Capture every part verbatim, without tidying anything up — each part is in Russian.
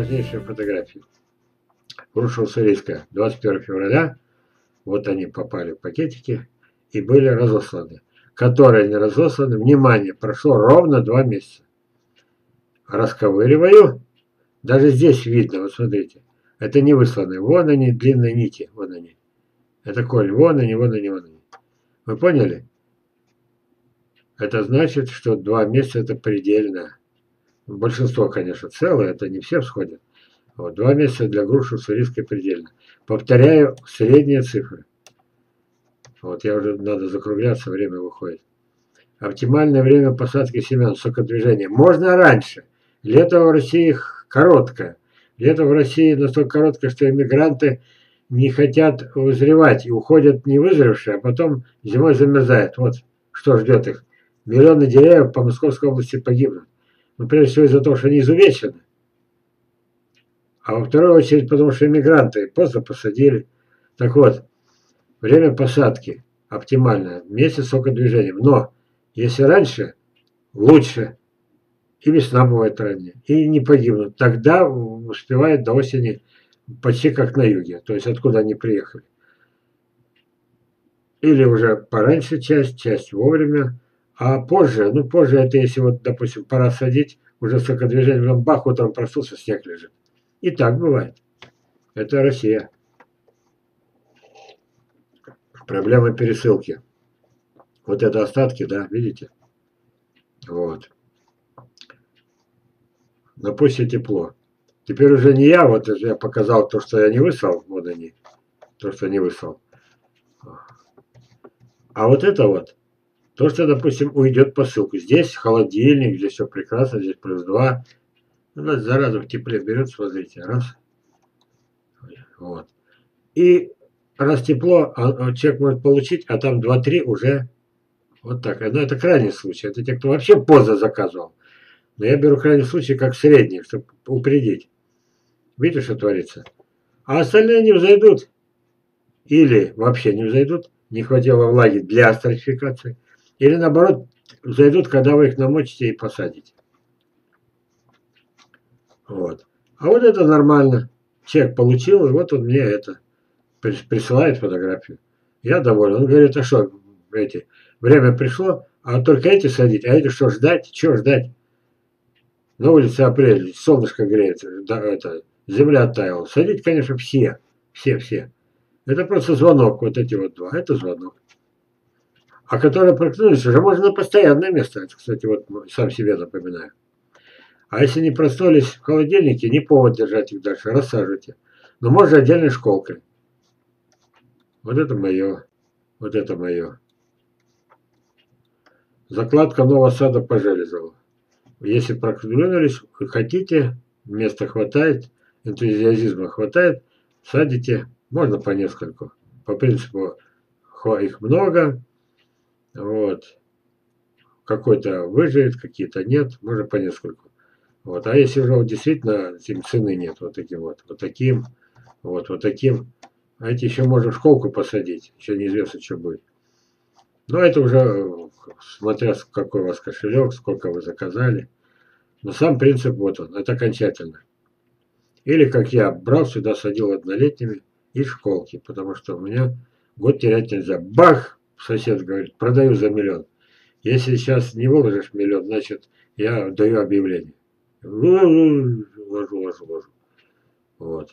важнейшие фотографии. Груша уссурийская, двадцать первого февраля. Вот они попали в пакетики и были разосланы. Которые не разосланы, внимание, прошло ровно два месяца. Расковыриваю. Даже здесь видно, вот смотрите. Это не высланные. Вон они, длинные нити. Вон они. Это коль. Вон они, вон они, вон они. Вы поняли? Это значит, что два месяца это предельно. Большинство, конечно, целое, это не все всходят. Вот, два месяца для груши уссурийской предельно. Повторяю, средние цифры. Вот я уже, надо закругляться, время выходит. Оптимальное время посадки семян, сокодвижения. Можно раньше. Лето в России короткое. Лето в России настолько короткое, что иммигранты не хотят вызревать и уходят не вызревшие, а потом зимой замерзают. Вот что ждет их. Миллионы деревьев по Московской области погибнут. Но прежде всего из-за того, что они изувечены. А во вторую очередь, потому что иммигранты поздно посадили. Так вот, время посадки оптимальное вместе с сокодвижением. Но если раньше, лучше. И весна бывает ранее. И не погибнут. Тогда успевает до осени почти как на юге. То есть откуда они приехали. Или уже пораньше часть, часть вовремя. А позже, ну позже это если вот, допустим, пора садить, уже сокодвижение, потом бах, утром проснулся, снег лежит. И так бывает. Это Россия. Проблема пересылки. Вот это остатки, да, видите? Вот. Но пусть и тепло. Теперь уже не я, вот я показал то, что я не высрал, вот они, то, что не высрал. А вот это вот, то, что, допустим, уйдет посылку. Здесь холодильник, здесь все прекрасно, здесь плюс два. Ну, зараза в тепле берет, смотрите, раз. Вот. И раз тепло, а, а человек может получить, а там два-три уже вот так. Но это крайний случай. Это те, кто вообще поздно заказывал. Но я беру крайний случай как средний, чтобы упредить. Видите, что творится? А остальные не взойдут. Или вообще не взойдут. Не хватило влаги для стратификации. Или наоборот, взойдут, когда вы их намочите и посадите. Вот. А вот это нормально. Человек получил, и вот он мне это присылает фотографию. Я доволен. Он говорит, а что, эти, время пришло, а только эти садить, а эти что, ждать? Чего ждать? На улице апрель, солнышко греется, да, это, земля оттаяла. Садить, конечно, все. Все, все. Это просто звонок, вот эти вот два. Это звонок. А которые проснулись, уже можно на постоянное место. Это, кстати, вот сам себе напоминаю. А если не проснулись в холодильнике, не повод держать их дальше, рассаживайте. Но можно отдельной школкой. Вот это мое. Вот это мое. Закладка нового сада по Железову. Если продвинулись, вы хотите, места хватает, энтузиазма хватает, садите, можно по нескольку. По принципу их много, вот. Какой-то выживет, какие-то нет, можно по нескольку. Вот. А если уже вот действительно им цены нет, вот таким вот, вот таким, вот, вот таким, а эти еще можно в школку посадить, еще неизвестно, что будет. Но это уже смотря какой у вас кошелек, сколько вы заказали. Но сам принцип вот он, это окончательно. Или как я брал сюда, садил однолетними и школки, потому что у меня год терять нельзя. Бах! Сосед говорит, продаю за миллион. Если сейчас не выложишь миллион, значит я даю объявление. Ложу, ложу, ложу. Вот.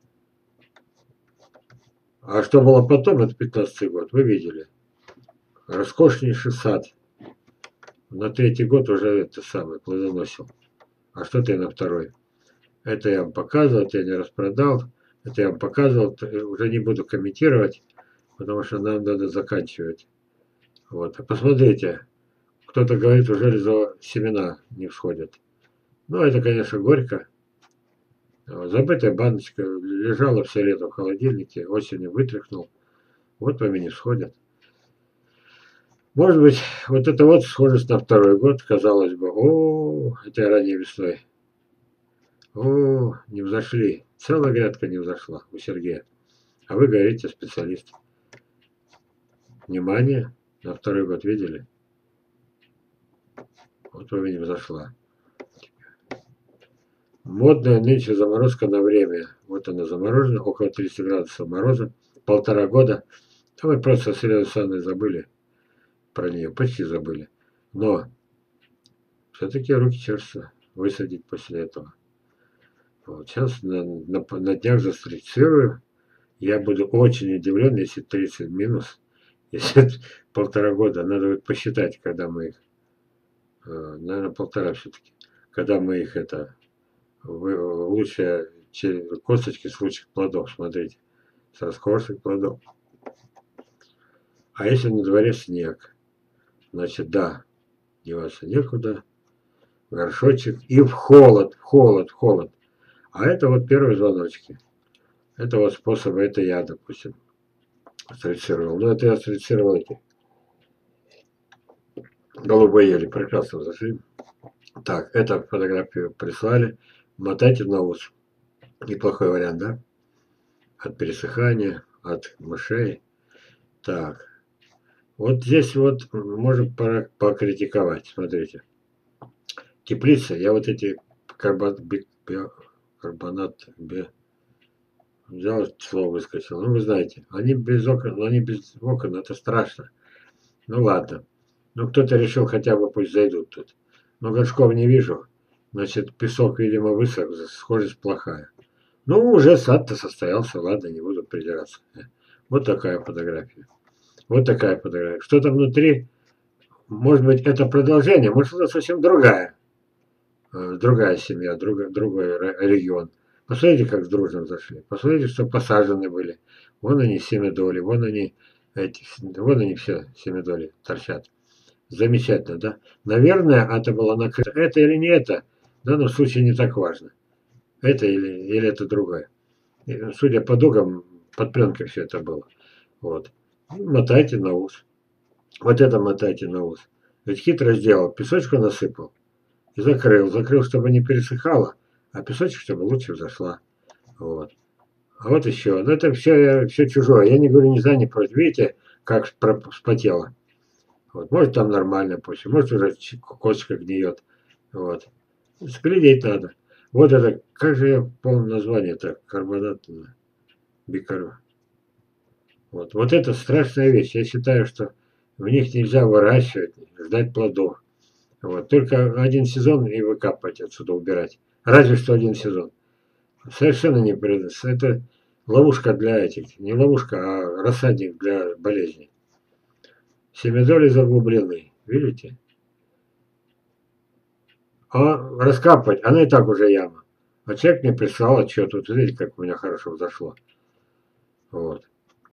А что было потом, это пятнадцатый год, вы видели. Роскошнейший сад. На третий год уже это самое плодоносил. А что ты на второй? Это я вам показывал, это я не распродал. Это я вам показывал, уже не буду комментировать, потому что нам надо заканчивать. Вот. А посмотрите, кто-то говорит, уже Железова семена не всходят. Ну, это, конечно, горько. Забытая баночка, лежала все лето в холодильнике, осенью вытряхнул. Вот вам и не всходят. Может быть, вот это вот схожесть на второй год, казалось бы, о, это я ранней весной. О, не взошли. Целая грядка не взошла у Сергея. А вы говорите, специалист. Внимание, на второй год видели? Вот вам и не взошла. Модная нынче заморозка на время. Вот она заморожена, около тридцати градусов мороза, полтора года. А мы просто с Еленой Александровной забыли про нее, почти забыли. Но все-таки руки чешутся высадить после этого. Вот сейчас на, на, на днях застрицирую. Я буду очень удивлен, если тридцать минус. Если полтора года, надо будет посчитать, когда мы их, наверное, полтора все-таки, когда мы их это, лучшие косточки с лучших плодов, смотрите, с раскошек плодов. А если на дворе снег, значит, да, деваться некуда, горшочек и в холод, в холод, в холод. А это вот первые звоночки. Это вот способы, это я, допустим, стрицировал. Ну, это я стрицировал эти голубые ели, прекрасно зашли. Так, эту фотографию прислали. Мотайте на ус. Неплохой вариант, да? От пересыхания, от мышей. Так. Вот здесь вот можем покритиковать. Смотрите. Теплица. Я вот эти карбонат, карбонат бе, взял, слово выскочил. Ну, вы знаете, они без окон, но они без окон, это страшно. Ну, ладно. Ну, кто-то решил, хотя бы пусть зайдут тут. Но горшков не вижу. Значит, песок, видимо, высох, схожесть плохая. Ну, уже сад-то состоялся, ладно, не буду придираться. Вот такая фотография. Вот такая фотография. Что там внутри? Может быть, это продолжение, может, это совсем другая. Другая семья, другой, другой регион. Посмотрите, как дружно зашли. Посмотрите, что посажены были. Вон они, семидоли, вон они, эти, вон они все семидоли торчат. Замечательно, да? Наверное, это было накрыто. Это или не это, в данном случае не так важно. Это или, или это другое. Судя по дугам, под пленкой все это было. Вот. Мотайте на ус. Вот это мотайте на ус. Ведь хитро сделал. Песочку насыпал и закрыл. Закрыл, чтобы не пересыхало, а песочек, чтобы лучше взошла. Вот. А вот еще. Ну, это все, все чужое. Я не говорю, не за, не против. Видите, как вспотело. Вот. Может, там нормально почва. Может, уже косточка гниет. Вот. Сглядеть надо. Вот это, как же я полное название-то, карбонат, бикарбонат. Вот. Вот это страшная вещь. Я считаю, что в них нельзя выращивать, ждать плодов. Вот. Только один сезон и выкапывать отсюда, убирать. Разве что один сезон. Совершенно не придется. Это ловушка для этих. Не ловушка, а рассадник для болезней. Семидоли заглублены. Видите? А раскапывать, она и так уже яма. А человек мне прислал отчет. Вот видите, как у меня хорошо взошло. Вот.